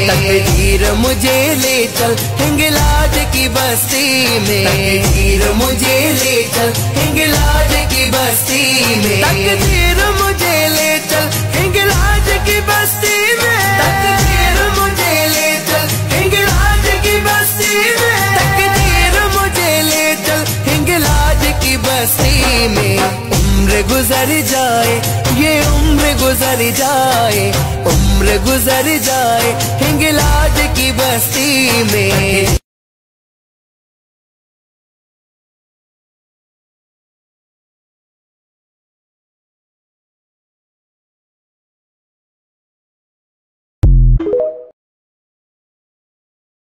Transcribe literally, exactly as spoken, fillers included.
में। तकदीर मुझे ले चल हिंगलाज की बस्ती में। तकदीर मुझे ले चल हिंगलाज की बस्ती में। तकदीर मुझे ले चल हिंगलाज की बस्ती में। तकदीर मुझे ले चल हिंगलाज की बस्ती में। तकदीर मुझे ले चल हिंगलाज की बस्ती में। उम्र गुजर जाए ये उम्र गुजर जाए, उम्र गुजर जाए हिंगलाज की बस्ती में।